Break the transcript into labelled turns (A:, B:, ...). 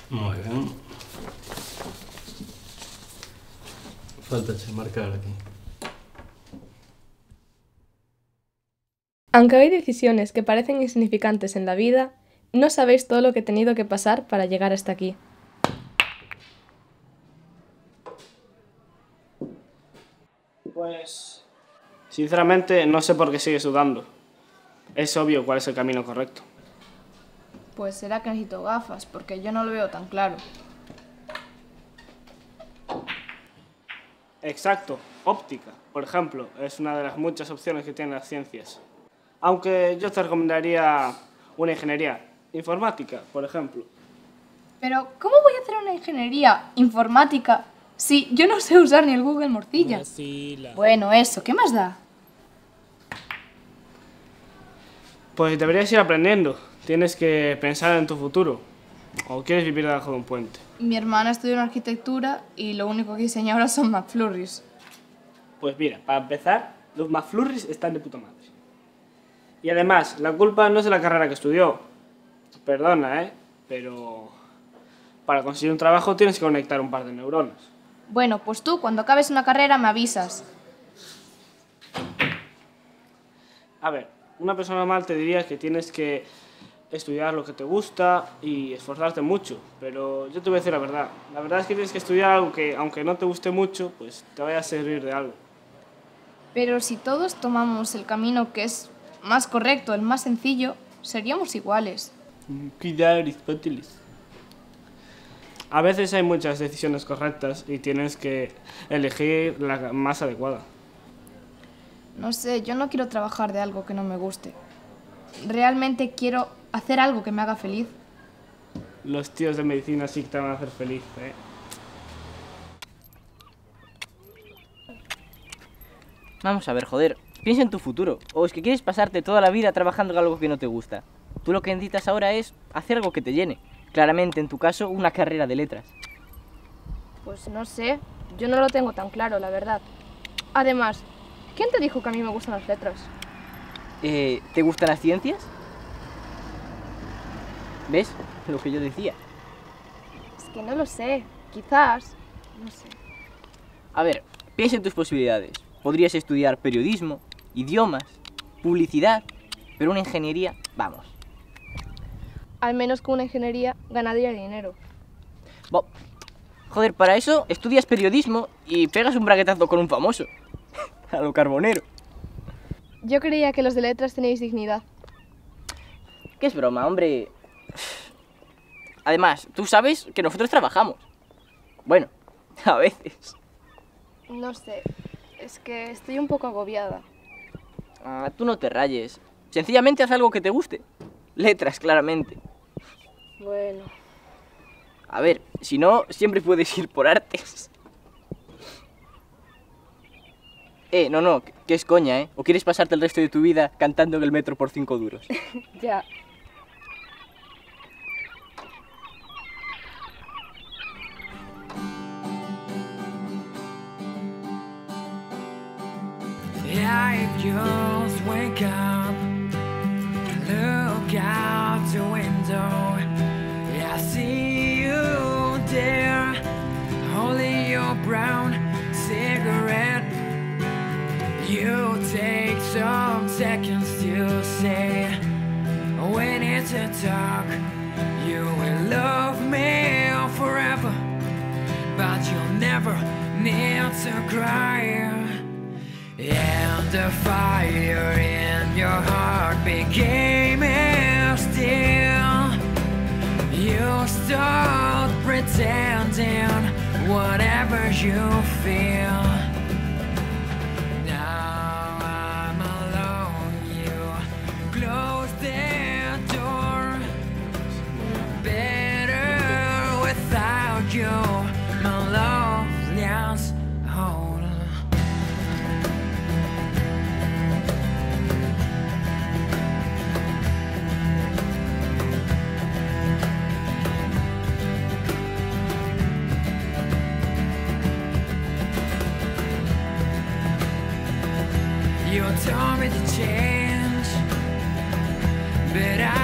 A: Muy bien. Falta marcar aquí.
B: Aunque hay decisiones que parecen insignificantes en la vida, no sabéis todo lo que he tenido que pasar para llegar hasta aquí.
C: Pues, sinceramente, no sé por qué sigues dudando. Es obvio cuál es el camino correcto.
D: Pues será que necesito gafas, porque yo no lo veo tan claro.
C: Exacto, óptica, por ejemplo, es una de las muchas opciones que tienen las ciencias. Aunque yo te recomendaría una ingeniería informática, por ejemplo.
D: Pero, ¿cómo voy a hacer una ingeniería informática si yo no sé usar ni el Google Morcilla? Bueno, eso, ¿qué más da?
C: Pues deberías ir aprendiendo. Tienes que pensar en tu futuro. ¿O quieres vivir debajo de un puente?
D: Mi hermana estudió en arquitectura y lo único que diseña ahora son McFlurries.
C: Pues mira, para empezar, los McFlurries están de puta madre. Y además, la culpa no es de la carrera que estudió. Perdona, pero para conseguir un trabajo tienes que conectar un par de neuronas.
D: Bueno, pues tú, cuando acabes una carrera, me avisas.
C: A ver, una persona normal te diría que tienes que estudiar lo que te gusta y esforzarte mucho, pero yo te voy a decir la verdad. La verdad es que tienes que estudiar algo que, aunque no te guste mucho, pues te vaya a servir de algo.
D: Pero si todos tomamos el camino que es más correcto, el más sencillo, seríamos iguales.
C: Cuidado, Aristóteles. A veces hay muchas decisiones correctas y tienes que elegir la más adecuada.
D: No sé, yo no quiero trabajar de algo que no me guste. Realmente quiero hacer algo que me haga feliz.
C: Los tíos de medicina sí que te van a hacer feliz,
E: Vamos a ver, joder, piensa en tu futuro. ¿O es que quieres pasarte toda la vida trabajando en algo que no te gusta? Tú lo que necesitas ahora es hacer algo que te llene. Claramente, en tu caso, una carrera de letras.
B: Pues no sé, yo no lo tengo tan claro, la verdad. Además, ¿quién te dijo que a mí me gustan las letras?
E: ¿Te gustan las ciencias? ¿Ves? Lo que yo decía.
B: Es que no lo sé, quizás, no sé.
E: A ver, piensa en tus posibilidades. Podrías estudiar periodismo, idiomas, publicidad, pero una ingeniería, vamos.
B: Al menos con una ingeniería ganaría dinero.
E: Joder, para eso estudias periodismo y pegas un braguetazo con un famoso. A lo Carbonero.
B: Yo creía que los de letras teníais dignidad.
E: ¿Qué es broma, hombre? Además, tú sabes que nosotros trabajamos. Bueno, a veces.
B: No sé, es que estoy un poco agobiada.
E: Tú no te rayes. Sencillamente haz algo que te guste. Letras, claramente.
B: Bueno.
E: A ver, si no, siempre puedes ir por artes. No, que es coña, ¿O quieres pasarte el resto de tu vida cantando en el metro por 5 duros?
B: Ya.
F: Just wake up, look out the window. I see you there, holding your brown cigarette. You take some seconds to say, we need to talk. You will love me forever, but you'll never need to cry. And the fire in your heart became still. You start pretending whatever you feel. Now I'm alone, you close the door. Better without you, my love lost hold. You told me to change, but